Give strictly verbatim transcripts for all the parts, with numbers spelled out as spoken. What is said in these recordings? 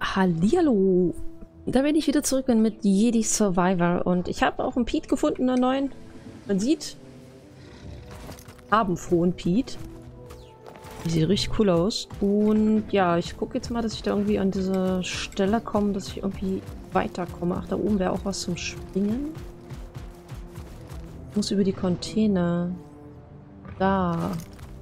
Hallihallo! Da bin ich wieder zurück mit Jedi Survivor und ich habe auch einen Pete gefunden, einen neuen. Man sieht, farbenfrohen Pete. Die sieht richtig cool aus. Und ja, ich gucke jetzt mal, dass ich da irgendwie an diese Stelle komme, dass ich irgendwie weiterkomme. Ach, da oben wäre auch was zum Springen. Ich muss über die Container. Da.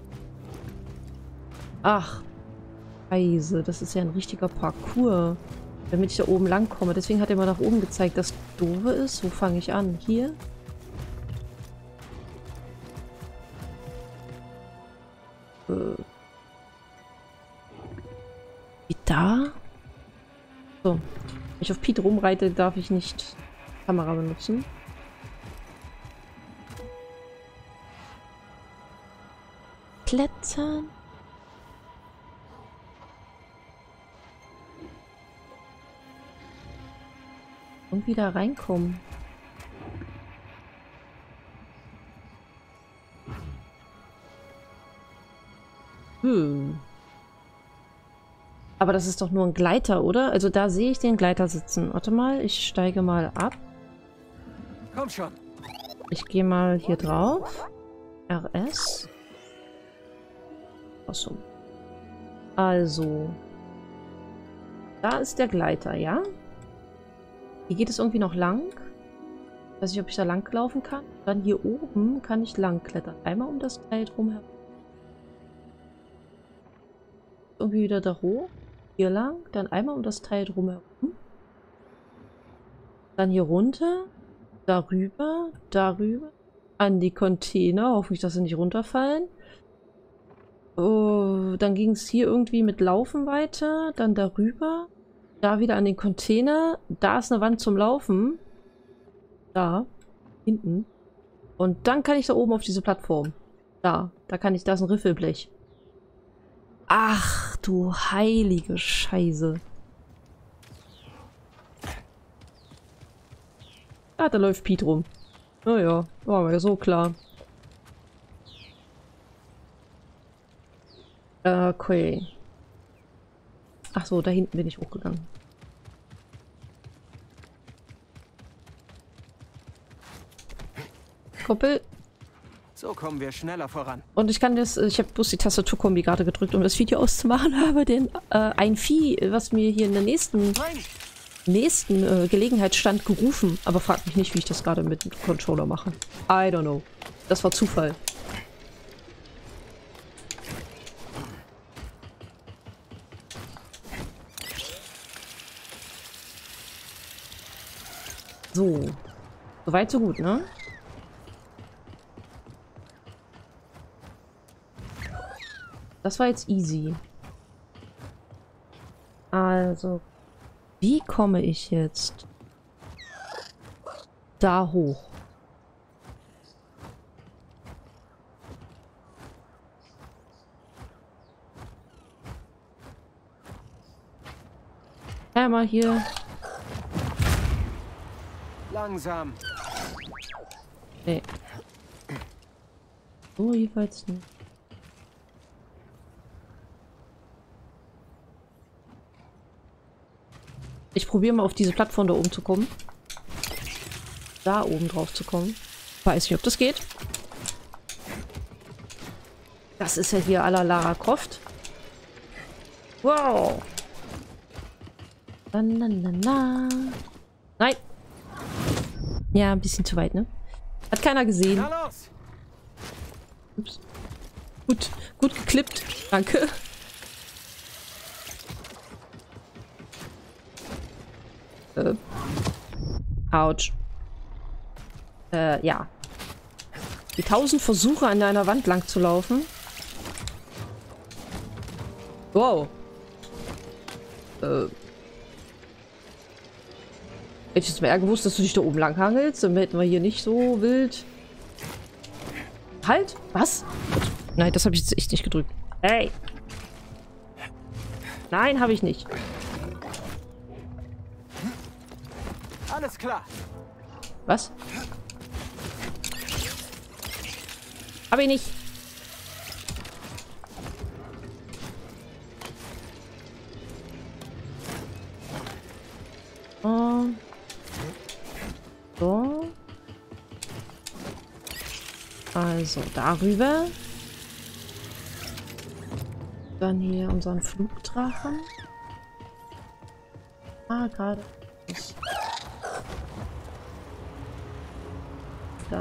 Ach. Scheiße, das ist ja ein richtiger Parcours. Damit ich da oben lang komme. Deswegen hat er mal nach oben gezeigt, dass doofe ist. Wo fange ich an? Hier? Äh. Wie da? So. Wenn ich auf Pete rumreite, darf ich nicht Kamera benutzen. Klettern. Und wieder reinkommen. Hm. Aber das ist doch nur ein Gleiter, oder? Also da sehe ich den Gleiter sitzen. Warte mal, ich steige mal ab. Komm schon. Ich gehe mal hier drauf. R S. Achso. Also. Da ist der Gleiter, ja? Hier geht es irgendwie noch lang. Ich weiß nicht, ob ich da lang laufen kann. Dann hier oben kann ich lang klettern. Einmal um das Teil drumherum. Irgendwie wieder da hoch. Hier lang. Dann einmal um das Teil drumherum. Dann hier runter. Darüber. Darüber. An die Container. Hoffentlich, dass sie nicht runterfallen. Oh, dann ging es hier irgendwie mit Laufen weiter. Dann darüber. Da wieder an den Container. Da ist eine Wand zum Laufen. Da. Hinten. Und dann kann ich da oben auf diese Plattform. Da. Da kann ich. Da ist ein Riffelblech. Ach, du heilige Scheiße. Ah, da läuft Pete rum. Naja, war mir so klar. Okay. Ach so, da hinten bin ich hochgegangen. Kuppel. So kommen wir schneller voran. Und ich kann das, ich habe bloß die Tastaturkombi gerade gedrückt, um das Video auszumachen, habe den äh, ein Vieh, was mir hier in der nächsten, nächsten äh, Gelegenheitsstand gerufen. Aber fragt mich nicht, wie ich das gerade mit dem Controller mache. I don't know. Das war Zufall. So. Soweit, so gut, ne? Das war jetzt easy. Also, wie komme ich jetzt da hoch? Ja, mal hier. Langsam. Nee. So jeweils nicht. Ich probiere mal auf diese Plattform da oben zu kommen. Da oben drauf zu kommen. Weiß nicht, ob das geht. Das ist ja hier à la Lara Croft. Wow. Na, na, na, na. Nein. Ja, ein bisschen zu weit, ne? Hat keiner gesehen. Ups. Gut, gut geklippt. Danke. Äh. Autsch. Äh, ja. Die tausend Versuche an einer Wand lang zu laufen. Wow. Äh. Hätte ich jetzt mal eher gewusst, dass du dich da oben lang hangelst, dann hätten wir hier nicht so wild. Halt! Was? Nein, das habe ich jetzt echt nicht gedrückt. Hey! Nein, habe ich nicht. Alles klar. Was? Habe ich nicht. rüber. So. Also darüber. Dann hier unseren Flugdrachen. Ah, gerade. Da.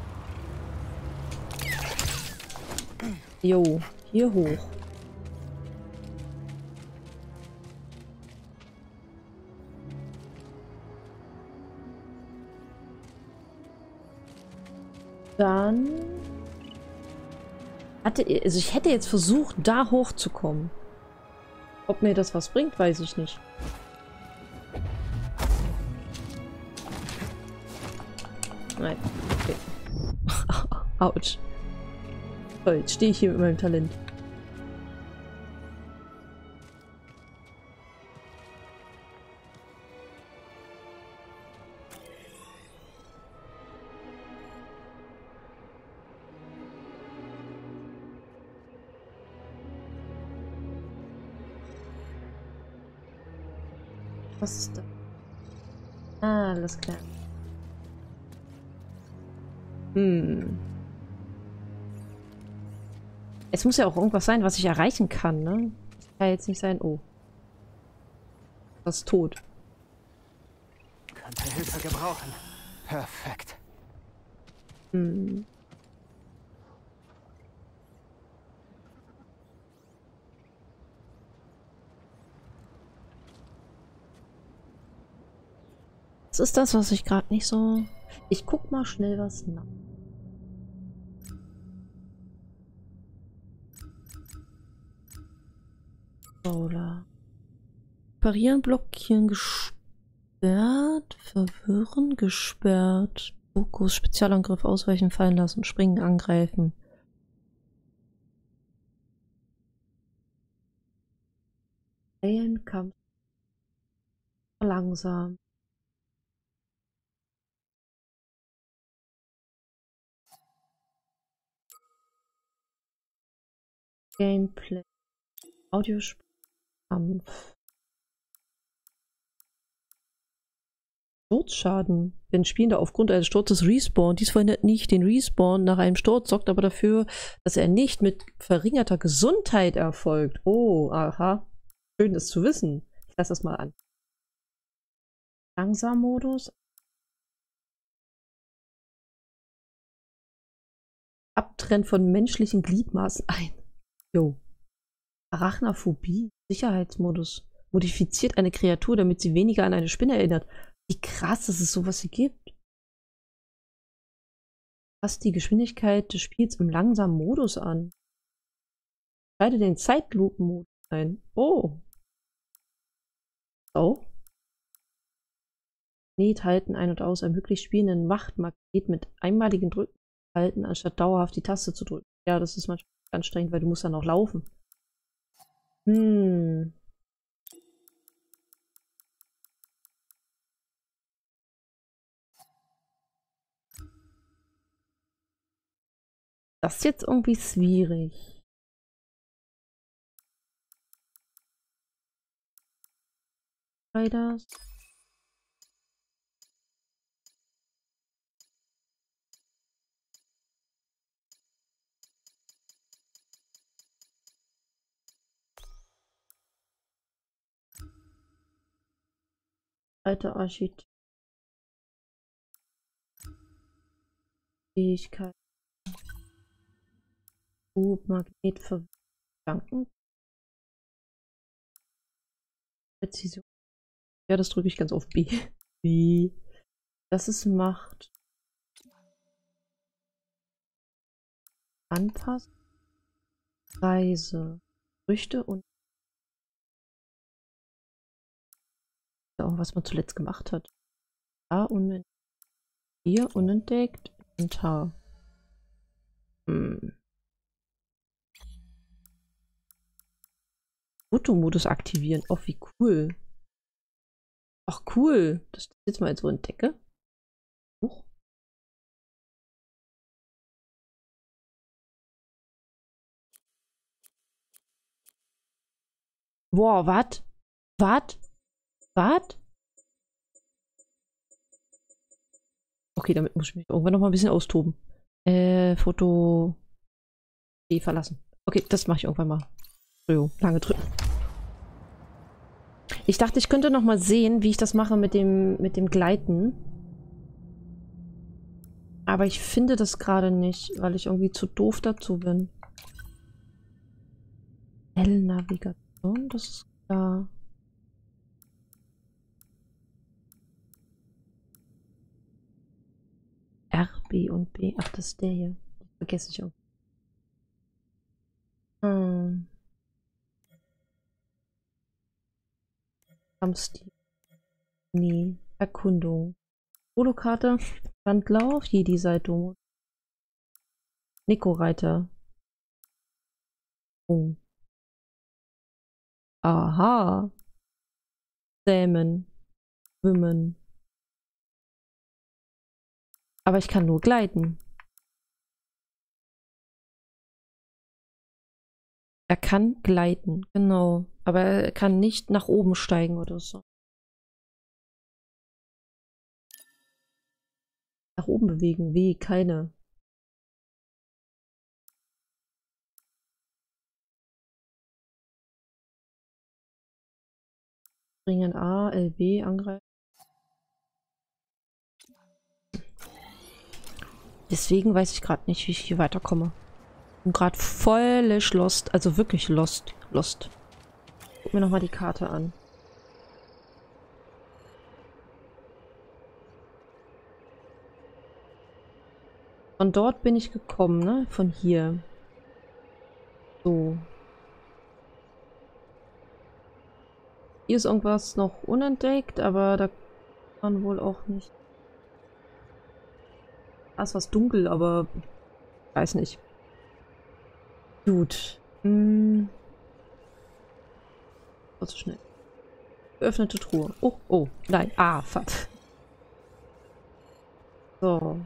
Jo, hier hoch. Dann hatte, also ich hätte jetzt versucht, da hochzukommen. Ob mir das was bringt, weiß ich nicht. Nein. Okay. Autsch. So, jetzt stehe ich hier mit meinem Talent. Was ist das? Ah, alles klar. Hm. Es muss ja auch irgendwas sein, was ich erreichen kann, ne? Das kann jetzt nicht sein. Oh. Das ist tot. Könnte Hilfe gebrauchen. Perfekt. Hm. Das ist das, was ich gerade nicht so... Ich guck mal schnell was nach. Oder parieren, blockieren, gesperrt, verwirren, gesperrt, Fokus, Spezialangriff, ausweichen, fallen lassen, springen, angreifen. Eilen, Kampf, langsam. Gameplay, Audiospiel, Kampf. Sturzschaden. Wenn Spielender aufgrund eines Sturzes respawnt, dies verhindert nicht den Respawn nach einem Sturz, sorgt aber dafür, dass er nicht mit verringerter Gesundheit erfolgt. Oh, aha. Schön, das zu wissen. Ich lasse das mal an. Langsam-Modus. Abtrennen von menschlichen Gliedmaßen ein. Jo. Arachnophobie. Sicherheitsmodus. Modifiziert eine Kreatur, damit sie weniger an eine Spinne erinnert. Wie krass, dass es sowas hier gibt. Passt die Geschwindigkeit des Spiels im langsamen Modus an. Schalte den Zeitlupen-Modus ein. Oh. So. Magnet halten ein und aus. Ermöglicht Spielenden Machtmagnet mit einmaligen Drücken halten, anstatt dauerhaft die Taste zu drücken. Ja, das ist manchmal anstrengend, weil du musst dann auch laufen. Hm. Das ist jetzt irgendwie schwierig. Das. Alte Architektur. Fähigkeit. Oh, Magnet für Gedanken. Präzision. Ja, das drücke ich ganz auf B. B. Das ist Macht. Anpassen. Reise. Früchte und auch was man zuletzt gemacht hat. Da unentdeckt. Hier unentdeckt. Inventar. Hm. Fotomodus aktivieren. Oh, wie cool. Ach, cool. Das ich jetzt mal so entdecke. Huch. Boah, wat? Wat? Wat? Okay, damit muss ich mich irgendwann noch mal ein bisschen austoben. Äh, Foto... Okay, verlassen. Okay, das mache ich irgendwann mal. So, lange drücken. Ich dachte, ich könnte noch mal sehen, wie ich das mache mit dem, mit dem Gleiten. Aber ich finde das gerade nicht, weil ich irgendwie zu doof dazu bin. L-Navigation, das ist klar. R, B und B. Ach, das ist der hier. Vergesse ich auch. Hm. Kampfstil. Nee. Erkundung. Polokarte. Landlauf. Jedi-Seite. Nico-Reiter. Oh. Aha. Sämen. Schwimmen. Aber ich kann nur gleiten. Er kann gleiten, genau. Aber er kann nicht nach oben steigen oder so. Nach oben bewegen, weh, keine. Springen A, L B, angreifen. Deswegen weiß ich gerade nicht, wie ich hier weiterkomme. Ich bin gerade völlig lost, also wirklich lost. Lost. Guck mir nochmal die Karte an. Von dort bin ich gekommen, ne? Von hier. So. Hier ist irgendwas noch unentdeckt, aber da kann man wohl auch nicht. Da ist was dunkel, aber weiß nicht. Gut. Hm. War zu schnell. Geöffnete Truhe. Oh, oh, nein. Ah, fuck. So.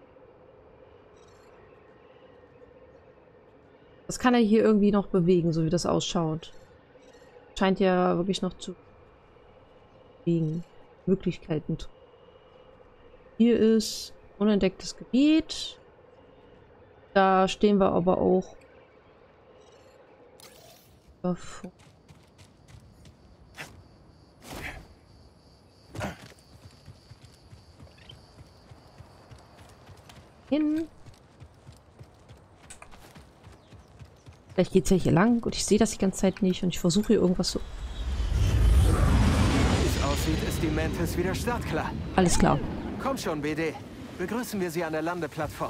Das kann er hier irgendwie noch bewegen, so wie das ausschaut. Scheint ja wirklich noch zu bewegen. Möglichkeiten. Hier ist unentdecktes Gebiet. Da stehen wir aber auch davor. Hin. Vielleicht geht es ja hier lang und ich sehe das die ganze Zeit nicht und ich versuche hier irgendwas zu... Wie es aussieht, ist die Mantis wieder startklar. Alles klar. Komm schon, B D. Begrüßen wir sie an der Landeplattform.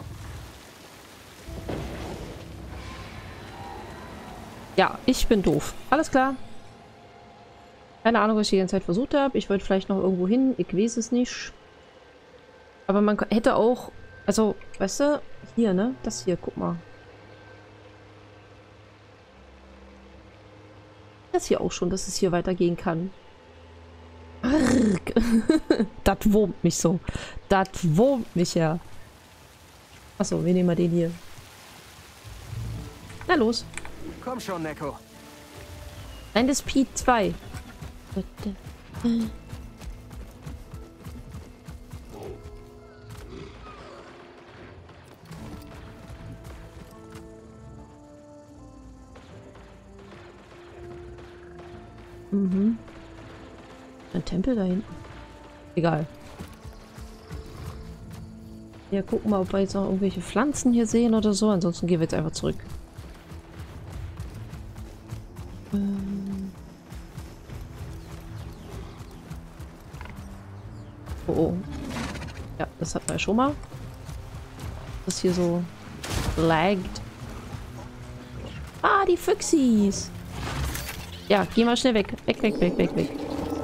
Ja, ich bin doof. Alles klar. Keine Ahnung, was ich die ganze Zeit versucht habe. Ich wollte vielleicht noch irgendwo hin. Ich weiß es nicht. Aber man hätte auch... Also, weißt du, hier, ne? Das hier, guck mal. Das hier auch schon, dass es hier weitergehen kann. Das wurmt mich so. Das wurmt mich ja. Achso, wir nehmen mal den hier. Na los. Komm schon, Neko. Nein, das ist P zwei. Mhm. Ein Tempel da hinten. Egal. Ja, gucken wir, ob wir jetzt noch irgendwelche Pflanzen hier sehen oder so. Ansonsten gehen wir jetzt einfach zurück. Ähm. Oh, oh. Ja, das hatten wir ja schon mal. Das hier so laggt. Ah, die Füchsis. Ja, geh mal schnell weg. Weg, weg, weg, weg, weg.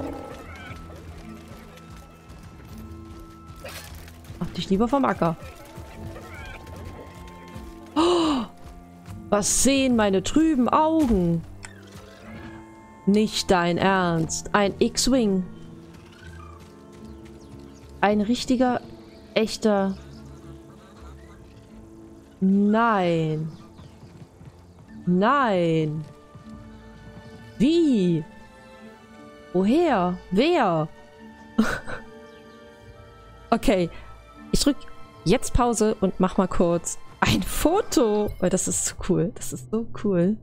Mach dich lieber vom Acker. Oh, was sehen meine trüben Augen? Nicht dein Ernst. Ein X-Wing. Ein richtiger, echter... Nein. Nein. Wie? Woher? Wer? Okay. Ich drück jetzt Pause und mach mal kurz ein Foto. Weil das ist so cool. Das ist so cool.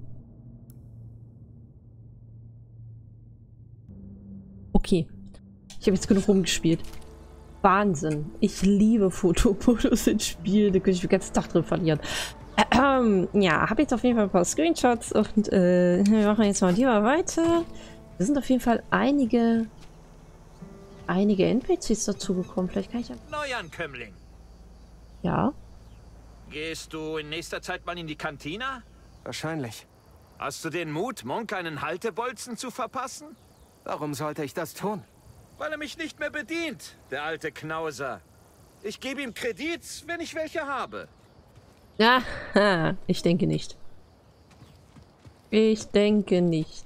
Okay. Ich habe jetzt genug rumgespielt. Wahnsinn. Ich liebe Fotomodus in Spielen. Da könnte ich den ganzen Tag drin verlieren. Ähm, ja, habe jetzt auf jeden Fall ein paar Screenshots und äh, wir machen jetzt mal lieber weiter. Da sind auf jeden Fall einige einige N P Cs dazugekommen. Vielleicht kann ich ja... Neuankömmling. Ja? Gehst du in nächster Zeit mal in die Kantina? Wahrscheinlich. Hast du den Mut, Monk einen Haltebolzen zu verpassen? Warum sollte ich das tun? Weil er mich nicht mehr bedient, der alte Knauser. Ich gebe ihm Kredits, wenn ich welche habe. Aha, ich denke nicht. Ich denke nicht.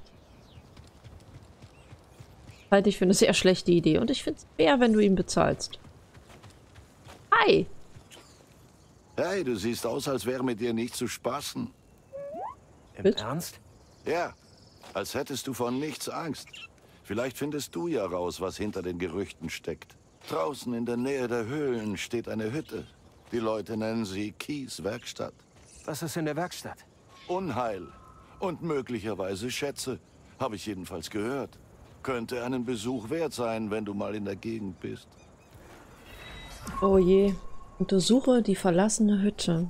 Halte ich für eine sehr schlechte Idee. Und ich finde es fair, wenn du ihn bezahlst. Hi! Hey, du siehst aus, als wäre mit dir nicht zu spaßen. Im Bitte? Ernst? Ja, als hättest du von nichts Angst. Vielleicht findest du ja raus, was hinter den Gerüchten steckt. Draußen in der Nähe der Höhlen steht eine Hütte. Die Leute nennen sie Kieswerkstatt. Was ist in der Werkstatt? Unheil und möglicherweise Schätze, habe ich jedenfalls gehört. Könnte einen Besuch wert sein, wenn du mal in der Gegend bist. Oh je. Untersuche die verlassene Hütte.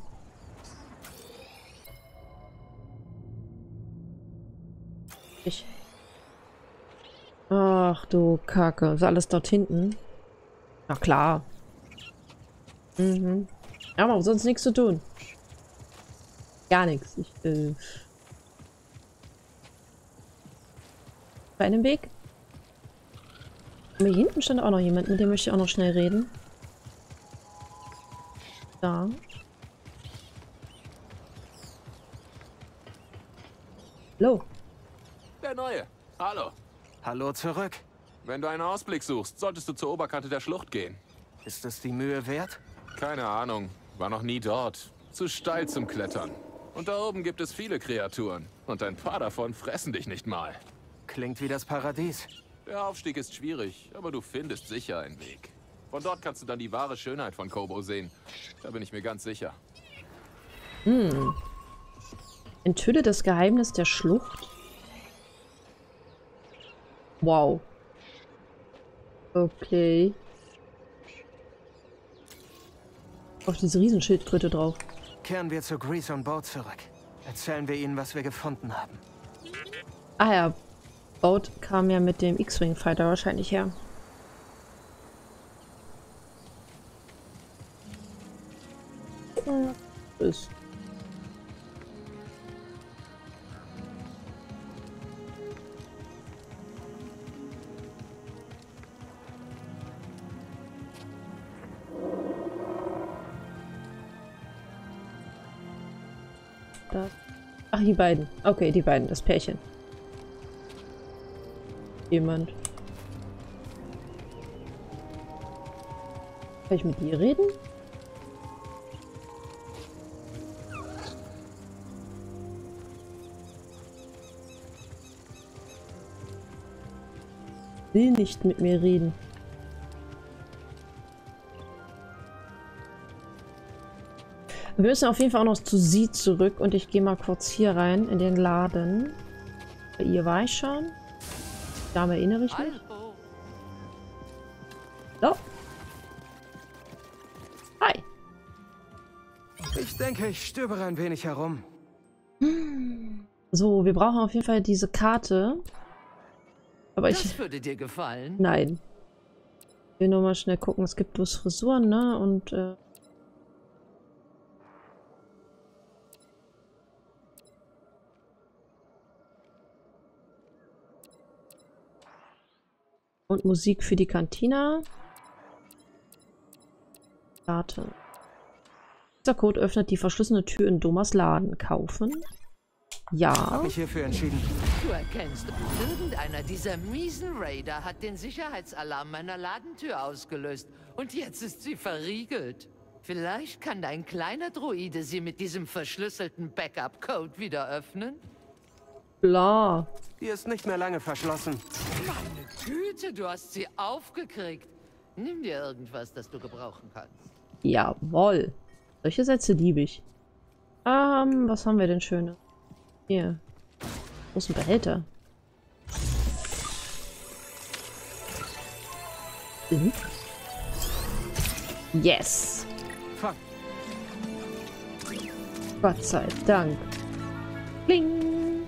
Ich. Ach du Kacke. Ist alles dort hinten? Na klar. Mhm. Ja, aber sonst nichts zu tun. Gar nichts. Ich, äh... Bei einem Weg? Aber hier hinten stand auch noch jemand, mit dem möchte ich auch noch schnell reden. Da. Hallo. Der Neue. Hallo. Hallo zurück. Wenn du einen Ausblick suchst, solltest du zur Oberkante der Schlucht gehen. Ist es die Mühe wert? Keine Ahnung. War noch nie dort. Zu steil zum Klettern. Und da oben gibt es viele Kreaturen. Und ein paar davon fressen dich nicht mal. Klingt wie das Paradies. Der Aufstieg ist schwierig, aber du findest sicher einen Weg. Von dort kannst du dann die wahre Schönheit von Kobo sehen. Da bin ich mir ganz sicher. Hm. Enthülle das Geheimnis der Schlucht. Wow. Okay. Auf diese Riesenschildkröte drauf. Kehren wir zu Grease on Board zurück. Erzählen wir ihnen, was wir gefunden haben. Ah ja. Boat kam ja mit dem X-Wing Fighter wahrscheinlich her. Ist. Da. Ach, die beiden. Okay, die beiden, das Pärchen. Jemand. Kann ich mit dir reden? Will nicht mit mir reden. Wir müssen auf jeden Fall auch noch zu sie zurück und ich gehe mal kurz hier rein in den Laden. Bei ihr war ich schon. Da erinnere ich mich. So. Hi. Ich denke, ich stöbere ein wenig herum. So, wir brauchen auf jeden Fall diese Karte. Aber ich... Das würde dir gefallen. Nein. Ich will nur mal schnell gucken. Es gibt bloß Frisuren, ne? Und, äh... Und Musik für die Kantina. Karte. Dieser Code öffnet die verschlossene Tür in Domas Laden. Kaufen. Ja. Ich habe mich hierfür entschieden. Du erkennst, irgendeiner dieser miesen Raider hat den Sicherheitsalarm meiner Ladentür ausgelöst. Und jetzt ist sie verriegelt. Vielleicht kann dein kleiner Droide sie mit diesem verschlüsselten Backup-Code wieder öffnen? Klar. Die ist nicht mehr lange verschlossen. Meine Güte, du hast sie aufgekriegt. Nimm dir irgendwas, das du gebrauchen kannst. Jawohl. Solche Sätze liebe ich. Ähm, was haben wir denn Schönes? Hier. Großen Behälter. Mhm. Yes. Fang. Gott sei Dank. Kling.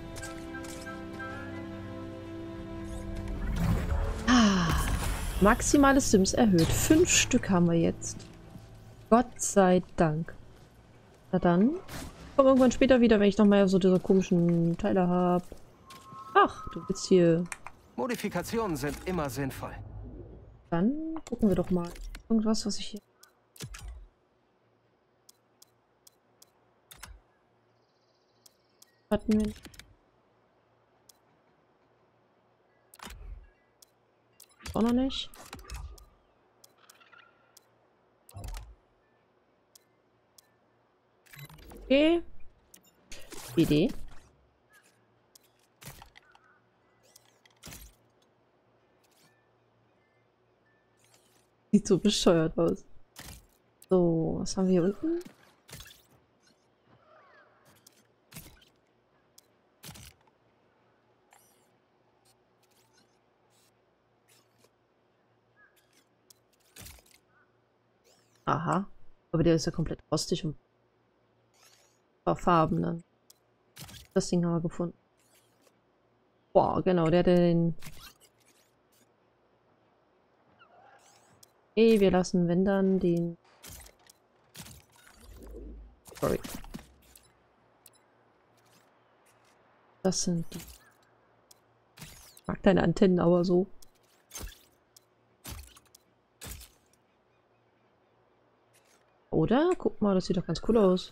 Ah. Maximale Sims erhöht. Fünf Stück haben wir jetzt. Gott sei Dank. Na dann. Komm irgendwann später wieder, wenn ich noch mal so diese komischen Teile habe. Ach, du bist hier. Modifikationen sind immer sinnvoll. Dann gucken wir doch mal. Irgendwas, was ich hier... Hatten wir... Auch noch nicht. Okay. Idee. Sieht so bescheuert aus. So, was haben wir hier unten? Aha. Aber der ist ja komplett rostig und Farben dann. Das Ding haben wir gefunden. Boah, genau, der hat den... Okay, wir lassen, wenn dann, den... Sorry. Das sind die... Ich mag deine Antennen aber so. Oder? Guck mal, das sieht doch ganz cool aus.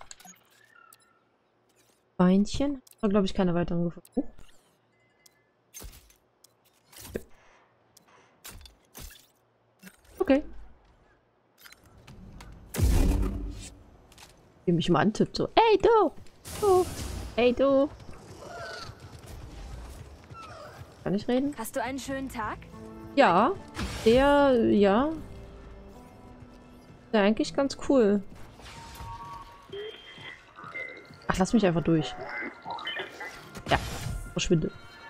Beinchen. Aber glaube ich keine weiteren gefunden. Oh. Okay. Wie mich mal antippt so. Ey du! Oh. Ey du! Kann ich reden? Hast du einen schönen Tag? Ja. Der, ja. Der eigentlich ganz cool. Ach, lass mich einfach durch. Ja, verschwinde.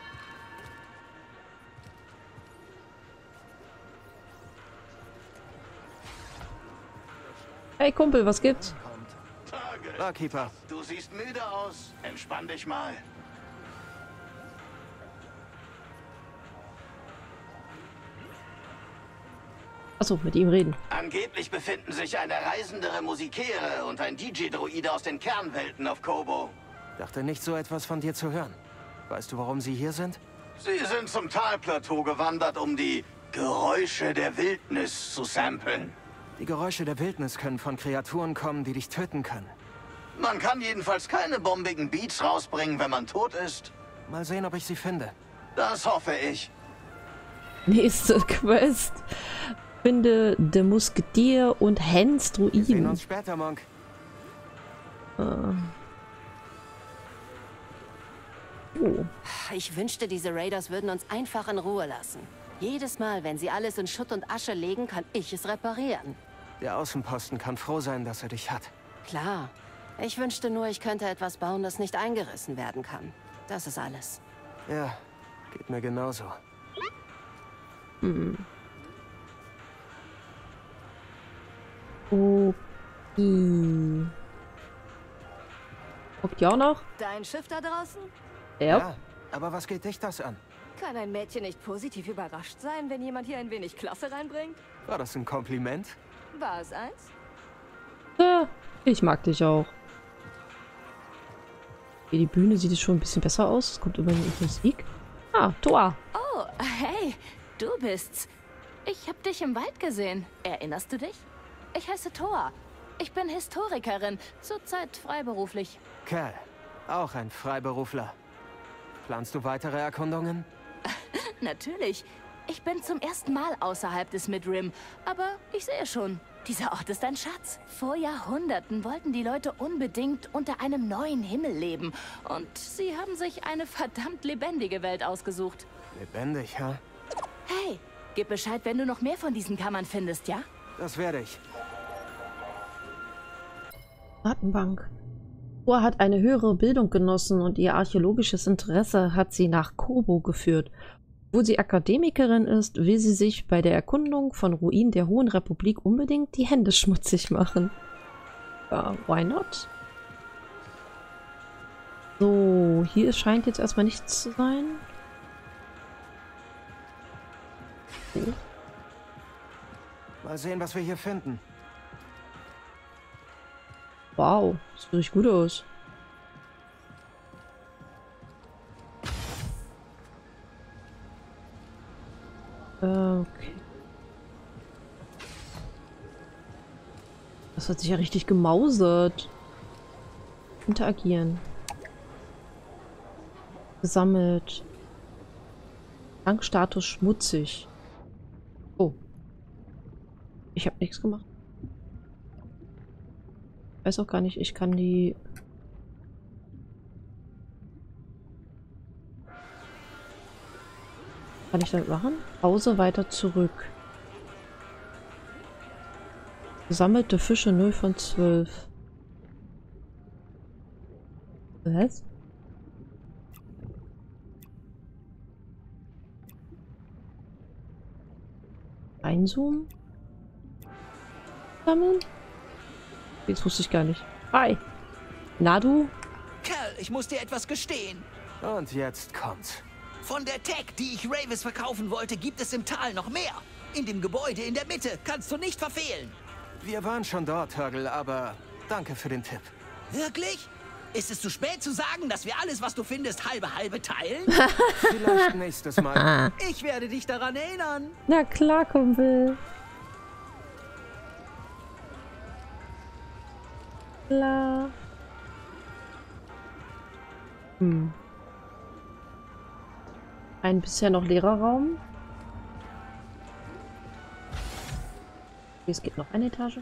Hey Kumpel, was gibt's? Barkeeper. Du siehst müde aus. Entspann dich mal. Achso, mit ihm reden. Angeblich befinden sich eine reisendere Musikere und ein D J-Droide aus den Kernwelten auf Kobo. Dachte nicht, so etwas von dir zu hören. Weißt du, warum sie hier sind? Sie sind zum Talplateau gewandert, um die Geräusche der Wildnis zu samplen. Die Geräusche der Wildnis können von Kreaturen kommen, die dich töten können. Man kann jedenfalls keine bombigen Beats rausbringen, wenn man tot ist. Mal sehen, ob ich sie finde. Das hoffe ich. Nächste Quest. Finde der Musketier und Hans Wir sehen Druiden. uns später, Monk. Ah. Oh. Ich wünschte, diese Raiders würden uns einfach in Ruhe lassen. Jedes Mal, wenn sie alles in Schutt und Asche legen, kann ich es reparieren. Der Außenposten kann froh sein, dass er dich hat. Klar. Ich wünschte nur, ich könnte etwas bauen, das nicht eingerissen werden kann. Das ist alles. Ja, geht mir genauso. Hm. Okay. Guckt ihr auch noch? Dein Schiff da draußen? Ja. Ja, aber was geht dich das an? Kann ein Mädchen nicht positiv überrascht sein, wenn jemand hier ein wenig Klasse reinbringt? War das ein Kompliment? War es eins? Ja, ich mag dich auch. Okay, die Bühne sieht jetzt schon ein bisschen besser aus. Es kommt immerhin die Musik. Ah, Thor. Oh, hey, du bist's. Ich hab dich im Wald gesehen. Erinnerst du dich? Ich heiße Thor. Ich bin Historikerin, zurzeit freiberuflich. Kerl, auch ein Freiberufler. Planst du weitere Erkundungen? Natürlich. Ich bin zum ersten Mal außerhalb des Midrim, aber ich sehe schon, dieser Ort ist ein Schatz. Vor Jahrhunderten wollten die Leute unbedingt unter einem neuen Himmel leben. Und sie haben sich eine verdammt lebendige Welt ausgesucht. Lebendig, ha? Hey, gib Bescheid, wenn du noch mehr von diesen Kammern findest, ja? Das werde ich. Datenbank. Thor hat eine höhere Bildung genossen und ihr archäologisches Interesse hat sie nach Kobo geführt. Wo sie Akademikerin ist, will sie sich bei der Erkundung von Ruinen der Hohen Republik unbedingt die Hände schmutzig machen. Ja, why not? So, hier scheint jetzt erstmal nichts zu sein. Okay. Mal sehen, was wir hier finden. Wow, das sieht richtig gut aus. Okay. Das hat sich ja richtig gemausert. Interagieren. Gesammelt. Tankstatus schmutzig. Oh. Ich habe nichts gemacht. Ich weiß auch gar nicht, ich kann die... Kann ich damit machen? Pause, weiter zurück. Gesammelte Fische null von zwölf. Was? Einzoomen? Sammeln? Jetzt wusste ich gar nicht. Hi. Na du? Kerl, ich muss dir etwas gestehen. Und jetzt kommt's. Von der Tech, die ich Ravis verkaufen wollte, gibt es im Tal noch mehr. In dem Gebäude in der Mitte kannst du nicht verfehlen. Wir waren schon dort, Hörgel, aber danke für den Tipp. Wirklich? Ist es zu spät zu sagen, dass wir alles, was du findest, halbe halbe teilen? Vielleicht nächstes Mal. Ich werde dich daran erinnern. Na klar, Kumpel. Klar. Hm. Ein bisher noch leerer Raum. Okay, es geht noch eine Etage.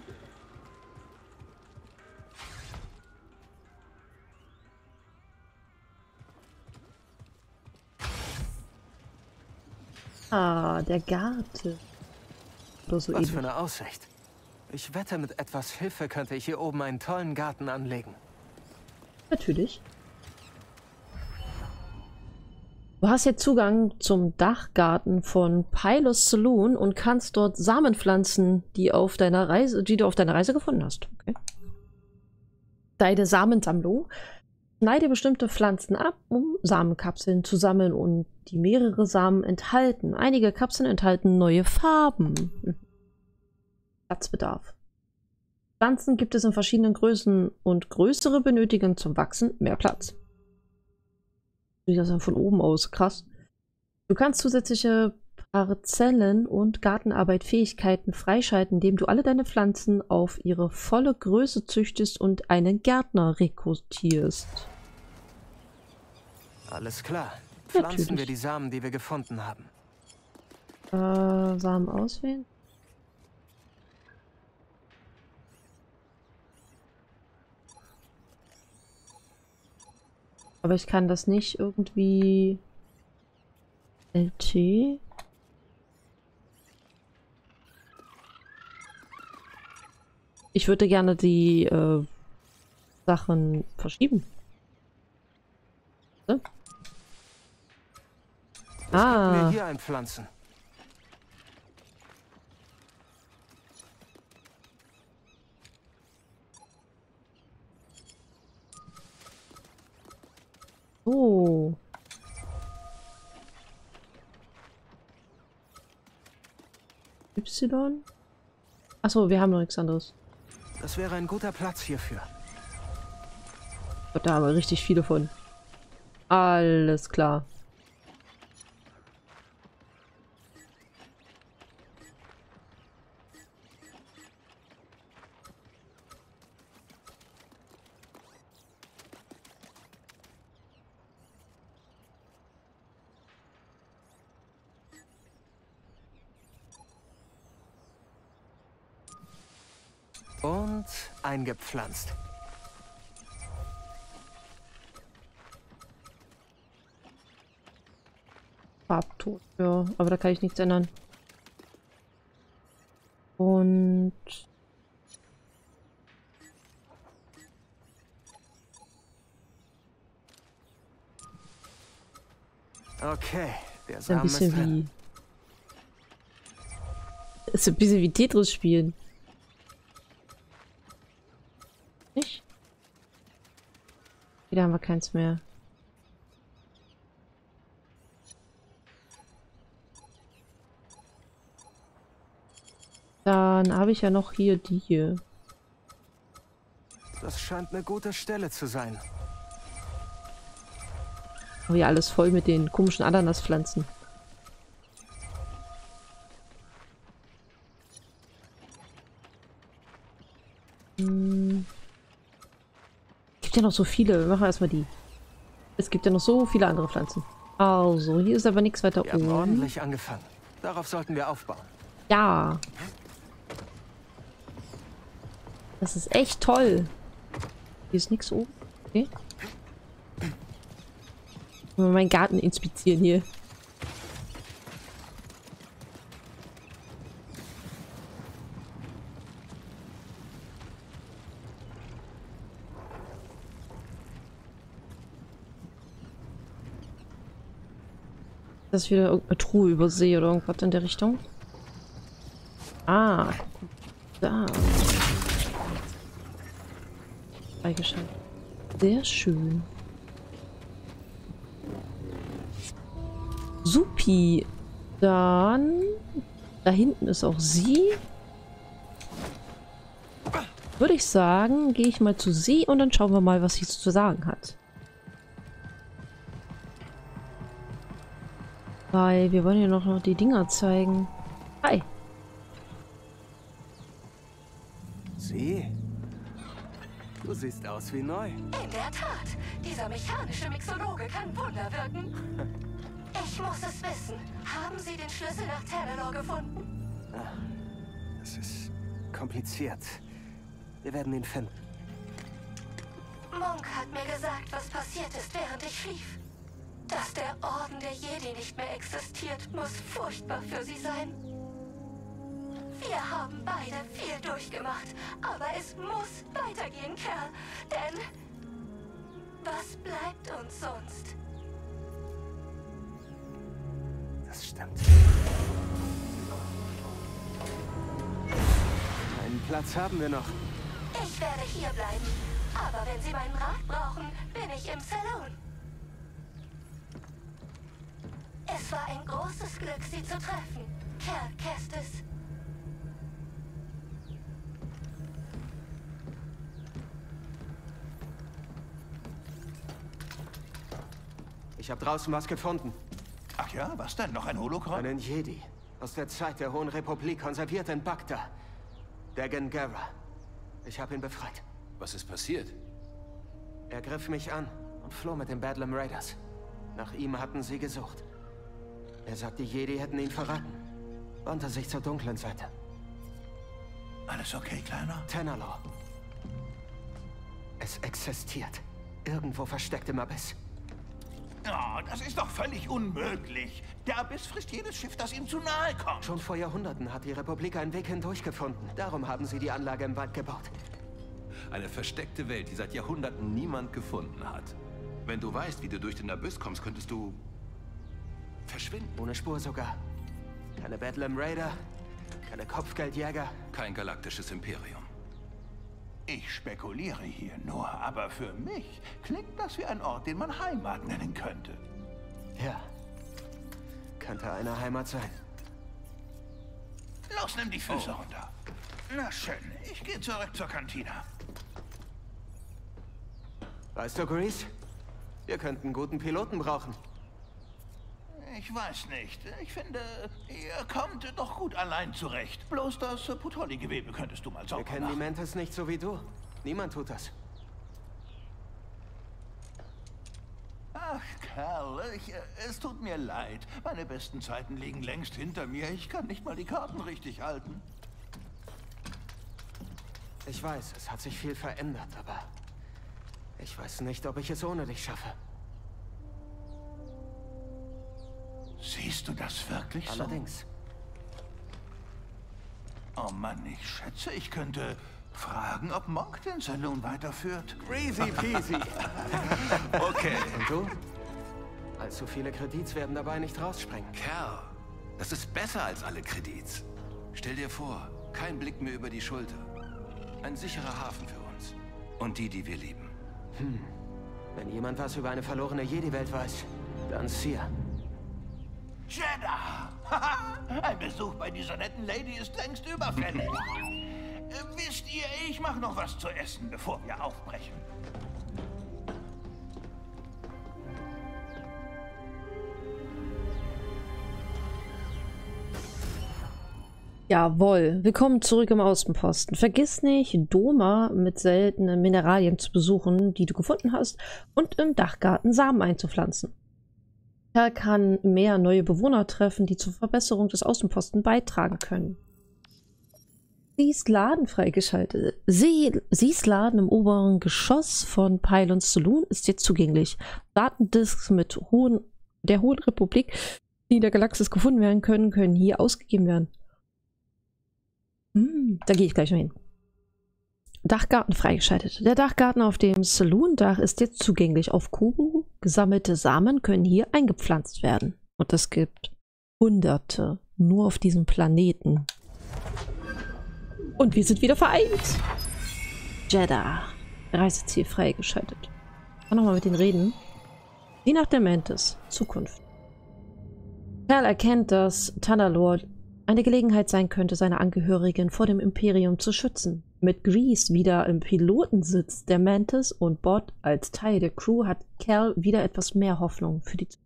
Ah, der Garten. So Was für eine Aussicht. Ich wette, mit etwas Hilfe könnte ich hier oben einen tollen Garten anlegen. Natürlich. Du hast jetzt Zugang zum Dachgarten von Pylos Saloon und kannst dort Samen pflanzen, die, auf deiner Reise, die du auf deiner Reise gefunden hast. Okay. Deine Samensammlung. Schneide bestimmte Pflanzen ab, um Samenkapseln zu sammeln und die mehrere Samen enthalten. Einige Kapseln enthalten neue Farben. Platzbedarf. Pflanzen gibt es in verschiedenen Größen und größere benötigen zum Wachsen mehr Platz. Sieht das dann von oben aus? Krass. Du kannst zusätzliche Parzellen und Gartenarbeit-Fähigkeiten freischalten, indem du alle deine Pflanzen auf ihre volle Größe züchtest und einen Gärtner rekrutierst. Alles klar. Pflanzen Natürlich. wir die Samen, die wir gefunden haben. Äh, Samen auswählen. Aber ich kann das nicht irgendwie... L T? Ich würde gerne die äh, Sachen verschieben. So. Ah. Ah. Wir hier einpflanzen. Oh. Y? Achso, wir haben noch nichts anderes. Das wäre ein guter Platz hierfür. Gott, da haben wir richtig viele von. Alles klar. Und eingepflanzt. Farbton, ja, aber da kann ich nichts ändern. Und Okay, der Ist ein Samen ist bisschen drin. wie... Ist ein bisschen wie Tetris spielen. Nicht? Wieder haben wir keins mehr. Dann habe ich ja noch hier die hier. Das scheint eine gute Stelle zu sein. Oh ja, alles voll mit den komischen Ananaspflanzen. Hm. Gibt ja noch so viele. Wir machen erstmal die. Es gibt ja noch so viele andere Pflanzen. Also, hier ist aber nichts weiter Wir haben oben. ordentlich angefangen. Darauf sollten wir aufbauen. Ja. Das ist echt toll. Hier ist nichts oben. Okay. Mal meinen Garten inspizieren hier. Das ist wieder irgendeine Truhe übersee oder irgendwas in der Richtung. Ah, da. Freigeschaltet. Sehr schön. Supi. Dann... Da hinten ist auch sie. Würde ich sagen, gehe ich mal zu sie und dann schauen wir mal, was sie zu sagen hat. Weil wir wollen ja noch, noch die Dinger zeigen. Hi. Sie? Du siehst aus wie neu. In der Tat. Dieser mechanische Mixologe kann Wunder wirken. Ich muss es wissen. Haben Sie den Schlüssel nach Tanalor gefunden? Ah, es ist kompliziert. Wir werden ihn finden. Monk hat mir gesagt, was passiert ist, während ich schlief. Dass der Orden der Jedi nicht mehr existiert, muss furchtbar für Sie sein. Wir haben beide viel durchgemacht, aber es muss weitergehen, Kerl. Denn was bleibt uns sonst? Das stimmt. Einen Platz haben wir noch. Ich werde hier bleiben. Aber wenn Sie meinen Rat brauchen, bin ich im Saloon. Es war ein großes Glück, Sie zu treffen, Kerl Kestis. Ich habe draußen was gefunden. Ach ja, was denn? Noch ein Hologramm? Einen Jedi. Aus der Zeit der Hohen Republik, konserviert in Bagda. Dagan Gera. Ich habe ihn befreit. Was ist passiert? Er griff mich an und floh mit den Bedlam Raiders. Nach ihm hatten sie gesucht. Er sagt, die Jedi hätten ihn verraten. Wandte sich zur dunklen Seite. Alles okay, Kleiner? Tanalor. Es existiert. Irgendwo versteckt im Abyss. Oh, das ist doch völlig unmöglich. Der Abyss frisst jedes Schiff, das ihm zu nahe kommt. Schon vor Jahrhunderten hat die Republik einen Weg hindurch gefunden. Darum haben sie die Anlage im Wald gebaut. Eine versteckte Welt, die seit Jahrhunderten niemand gefunden hat. Wenn du weißt, wie du durch den Abyss kommst, könntest du... verschwinden. Ohne Spur sogar. Keine Bedlam Raider, keine Kopfgeldjäger. Kein galaktisches Imperium. Ich spekuliere hier nur, aber für mich klingt das wie ein Ort, den man Heimat nennen könnte. Ja, könnte eine Heimat sein. Los, nimm die Füße oh. runter. Na schön, ich gehe zurück zur Kantine. Weißt du, Grease? Wir könnten einen guten Piloten brauchen. Ich weiß nicht. Ich finde, ihr kommt doch gut allein zurecht. Bloß das Putolli-Gewebe könntest du mal sauber Wir kennen die Mantis nicht so wie du. Niemand tut das. Ach, Kerl, ich, es tut mir leid. Meine besten Zeiten liegen längst hinter mir. Ich kann nicht mal die Karten richtig halten. Ich weiß, es hat sich viel verändert, aber ich weiß nicht, ob ich es ohne dich schaffe. Siehst du das wirklich so? Allerdings. Oh Mann, ich schätze, ich könnte fragen, ob Monk den Saloon weiterführt. Greasy peasy. Okay. Und du? Allzu viele Kredits werden dabei nicht rausspringen. Kerl, das ist besser als alle Kredits. Stell dir vor, kein Blick mehr über die Schulter. Ein sicherer Hafen für uns. Und die, die wir lieben. Hm. Wenn jemand was über eine verlorene Jedi-Welt weiß, dann Cere. Jeddah! Ein Besuch bei dieser netten Lady ist längst überfällig. äh, wisst ihr, ich mache noch was zu essen, bevor wir aufbrechen. Jawohl, willkommen zurück im Außenposten. Vergiss nicht, Doma mit seltenen Mineralien zu besuchen, die du gefunden hast, und im Dachgarten Samen einzupflanzen. Er kann mehr neue Bewohner treffen, die zur Verbesserung des Außenposten beitragen können. Sie ist Laden freigeschaltet. Sie, Sie's Laden im oberen Geschoss von Pylons Saloon ist jetzt zugänglich. Datendisks mit hohen, der Hohen Republik, die in der Galaxis gefunden werden können, können hier ausgegeben werden. Hm, da gehe ich gleich mal hin. Dachgarten freigeschaltet. Der Dachgarten auf dem Saloon-Dach ist jetzt zugänglich. Auf Kobu gesammelte Samen können hier eingepflanzt werden. Und es gibt Hunderte nur auf diesem Planeten. Und wir sind wieder vereint. Jeddah. Reiseziel freigeschaltet. Ich kann nochmal mit denen reden. Sieh nach der Mantis. Zukunft. Cal erkennt, dass Thunderlord eine Gelegenheit sein könnte, seine Angehörigen vor dem Imperium zu schützen. Mit Grease wieder im Pilotensitz der Mantis und Bot als Teil der Crew hat Cal wieder etwas mehr Hoffnung für die Zukunft.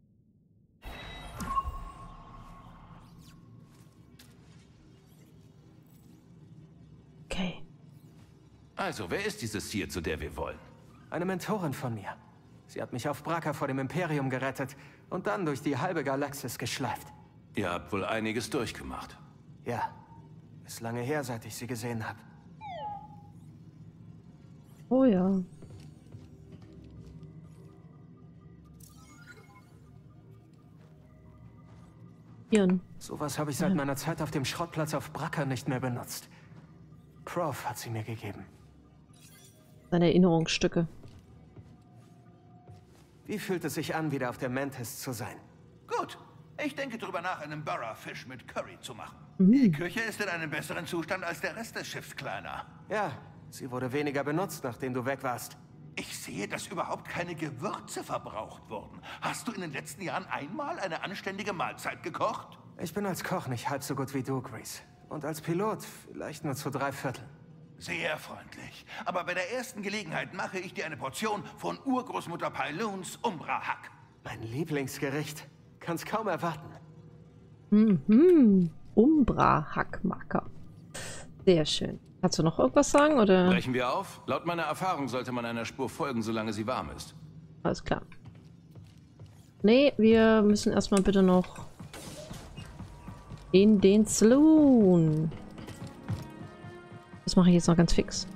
Okay. Also, wer ist diese Cere, zu der wir wollen? Eine Mentorin von mir. Sie hat mich auf Bracca vor dem Imperium gerettet und dann durch die halbe Galaxis geschleift. Ihr habt wohl einiges durchgemacht. Ja, ist lange her, seit ich sie gesehen habe. Oh ja. Hirn. Sowas habe ich seit meiner Zeit auf dem Schrottplatz auf Bracca nicht mehr benutzt. Prof hat sie mir gegeben. Seine Erinnerungsstücke. Wie fühlt es sich an, wieder auf der Mantis zu sein? Gut. Ich denke drüber nach, einen Burra-Fisch mit Curry zu machen. Mhm. Die Küche ist in einem besseren Zustand als der Rest des Schiffs, Kleiner. Ja, sie wurde weniger benutzt, nachdem du weg warst. Ich sehe, dass überhaupt keine Gewürze verbraucht wurden. Hast du in den letzten Jahren einmal eine anständige Mahlzeit gekocht? Ich bin als Koch nicht halb so gut wie du, Grease. Und als Pilot vielleicht nur zu drei Viertel. Sehr freundlich. Aber bei der ersten Gelegenheit mache ich dir eine Portion von Urgroßmutter Pyloons Umbra-Hack. Mein Lieblingsgericht. Kann's kaum erwarten. Mhm. Umbra-Hackmacker. Sehr schön. Kannst du noch irgendwas sagen, oder? Brechen wir auf? Laut meiner Erfahrung sollte man einer Spur folgen, solange sie warm ist. Alles klar. Nee, wir müssen erstmal bitte noch in den Saloon. Das mache ich jetzt noch ganz fix.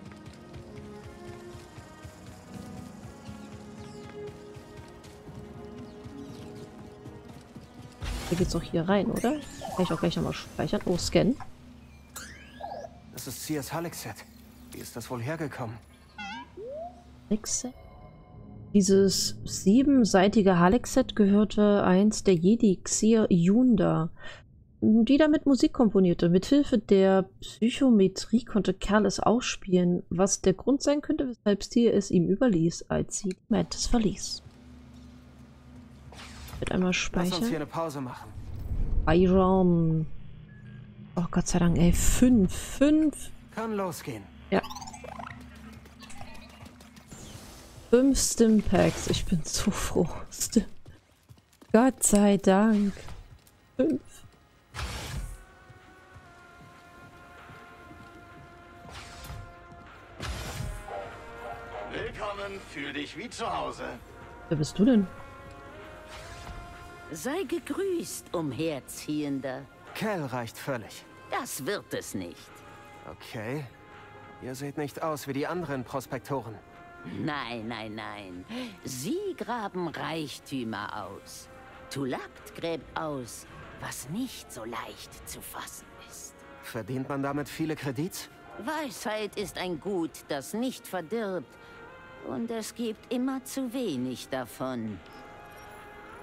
Hier geht's doch hier rein, oder? Kann ich auch gleich nochmal speichern. Oh, scannen. Das ist Cere's Hallex-Set. Wie ist das wohl hergekommen? Hallex-Set? Dieses siebenseitige Hallex-Set gehörte einst der Jedi Cere Yunda, die damit Musik komponierte. Mithilfe der Psychometrie konnte Cal es ausspielen, was der Grund sein könnte, weshalb Cere es ihm überließ, als sie die Mantis verließ. Ich werde einmal speichern. Lass uns hier eine Pause machen. Byron. Oh Gott sei Dank, ey. Fünf. Fünf. Kann losgehen. Ja. Fünf Stimpacks. Ich bin so froh. Stim Gott sei Dank. Fünf. Willkommen, fühl dich wie zu Hause. Wer bist du denn? Sei gegrüßt, Umherziehender. Cal reicht völlig. Das wird es nicht. Okay. Ihr seht nicht aus wie die anderen Prospektoren. Nein, nein, nein. Sie graben Reichtümer aus. Tulakt gräbt aus, was nicht so leicht zu fassen ist. Verdient man damit viele Kredits? Weisheit ist ein Gut, das nicht verdirbt. Und es gibt immer zu wenig davon.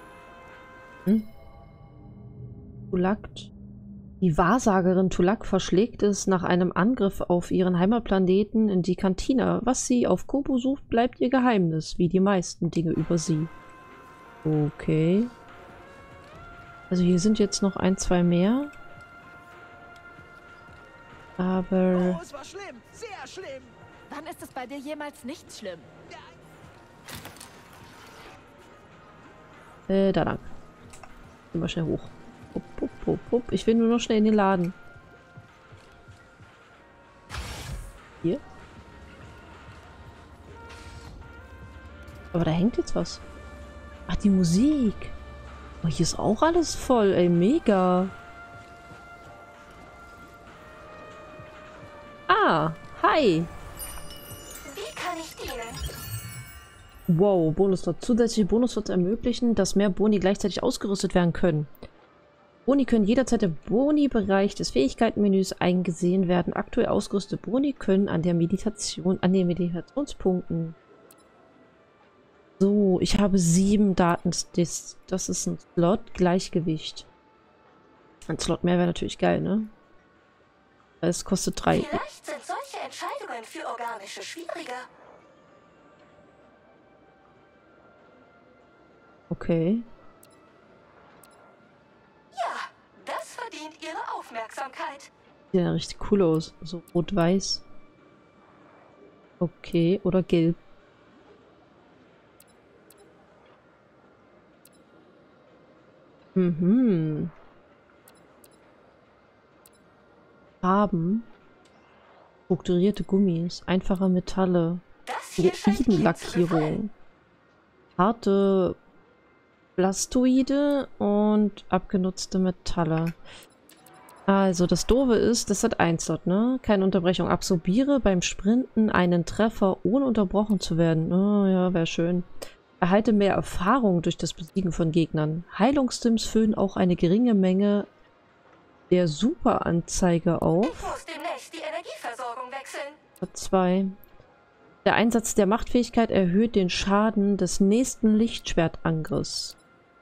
Hm? Tulakt. Die Wahrsagerin Tulak verschlägt es nach einem Angriff auf ihren Heimatplaneten in die Kantina. Was sie auf Kobo sucht, bleibt ihr Geheimnis, wie die meisten Dinge über sie. Okay. Also hier sind jetzt noch ein, zwei mehr. Aber... Oh, es war schlimm, sehr schlimm. Wann ist es bei dir jemals nicht schlimm? Äh, da lang. Gehen wir schnell hoch. Hup, hup, hup, hup. Ich will nur noch schnell in den Laden. Hier. Aber da hängt jetzt was. Ach, die Musik. Oh, hier ist auch alles voll, ey. Mega. Ah, hi. Wie kann ich dienen? Wow, Bonusslot. Zusätzliche Bonuslots ermöglichen, dass mehr Boni gleichzeitig ausgerüstet werden können. Boni können jederzeit im Boni-Bereich des Fähigkeitenmenüs eingesehen werden. Aktuell ausgerüstete Boni können an der Meditation, an den Meditationspunkten. So, ich habe sieben Datensticks. Das ist ein Slot. Gleichgewicht. Ein Slot mehr wäre natürlich geil, ne? Es kostet drei. Vielleicht sind solche Entscheidungen für Organische schwieriger. Okay. Ja, das verdient Ihre Aufmerksamkeit. Sieht ja richtig cool aus. So rot-weiß. Okay, oder gelb. Mhm. Farben. Strukturierte Gummis. Einfache Metalle. Druidenlackierung. Harte Blastoide und abgenutzte Metalle. Also, das Doofe ist, das hat ein Slot, ne? Keine Unterbrechung. Absorbiere beim Sprinten einen Treffer, ohne unterbrochen zu werden. Oh ja, wäre schön. Erhalte mehr Erfahrung durch das Besiegen von Gegnern. Heilungsstims füllen auch eine geringe Menge der Superanzeige auf. Ich muss demnächst die Energieversorgung wechseln. zwei. Der Einsatz der Machtfähigkeit erhöht den Schaden des nächsten Lichtschwertangriffs.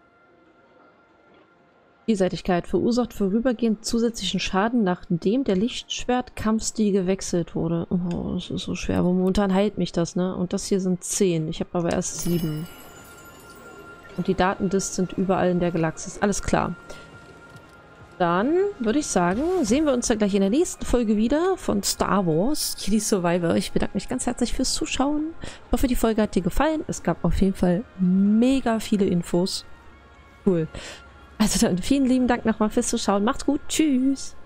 Vielseitigkeit verursacht vorübergehend zusätzlichen Schaden, nachdem der Lichtschwertkampfstil gewechselt wurde. Oh, das ist so schwer, aber momentan heilt mich das, ne? Und das hier sind zehn. Ich habe aber erst sieben. Und die Datendisks sind überall in der Galaxis. Alles klar. Dann würde ich sagen, sehen wir uns dann gleich in der nächsten Folge wieder von Star Wars Jedi Survivor. Ich bedanke mich ganz herzlich fürs Zuschauen. Ich hoffe, die Folge hat dir gefallen. Es gab auf jeden Fall mega viele Infos. Cool. Also dann vielen lieben Dank nochmal fürs Zuschauen. Macht's gut. Tschüss.